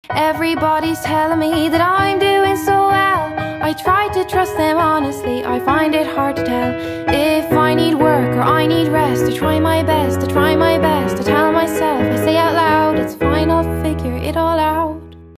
Everybody's telling me that I'm doing so well. I try to trust them honestly, I find it hard to tell if I need work or I need rest. I try my best, I try my best